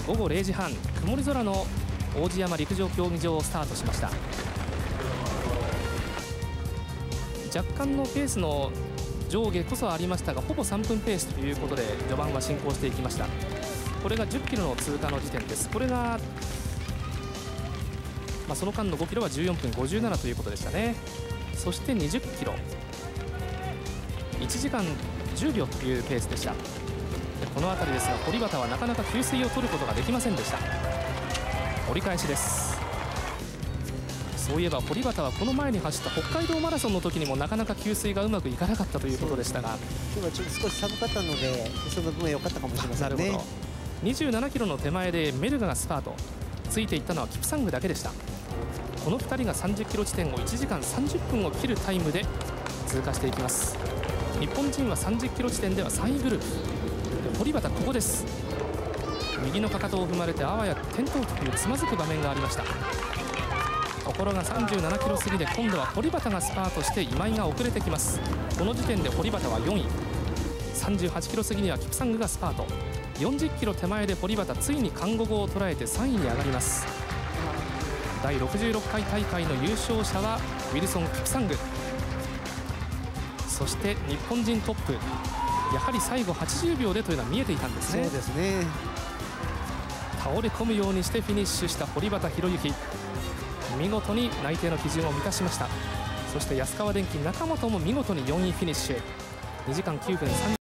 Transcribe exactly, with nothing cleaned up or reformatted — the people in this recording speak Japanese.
ごごれいじはん、曇り空の王子山陸上競技場をスタートしました。若干のペースの上下こそありましたが、ほぼさんぷんペースということで序盤は進行していきました。これがじゅっキロの通過の時点です。これが、まあ、その間のごキロはじゅうよんぷんごじゅうななということでしたね。そしてにじゅっキロいちじかんじゅうびょうというペースでした。でこの辺りですが、堀端はなかなか給水を取ることができませんでした。折り返しです。そういえば堀端はこの前に走った北海道マラソンの時にもなかなか給水がうまくいかなかったということでしたが、 今日はちょっと少し寒かったのでその分は良かったかもしれませんね。なるほど。 にじゅうななキロの手前でメルガがスパート、ついていったのはキプサングだけでした。このふたりがさんじゅっキロ地点をいちじかんさんじゅっぷんを切るタイムで通過していきます。日本人はさんじゅっキロ地点ではさんいグループ。堀端ここです。右のかかとを踏まれてあわや転倒というつまずく場面がありました。ところがさんじゅうななキロ過ぎで今度は堀端がスパートして今井が遅れてきます。この時点で堀端はよんい、さんじゅうはちキロ過ぎにはキプサングがスパート、よんじゅっキロ手前で堀端ついに看護後を捉えてさんいに上がります。だいろくじゅうろっかい大会の優勝者はウィルソン・キプサング、そして日本人トップ、やはり最後はちじゅうびょうでというのは見えていたんですね。 そうですね。 倒れ込むようにしてフィニッシュした堀端博之、見事に内定の基準を満たしました。そして安川電機中本も見事によんいフィニッシュ、にじかんきゅうふんさんじゅう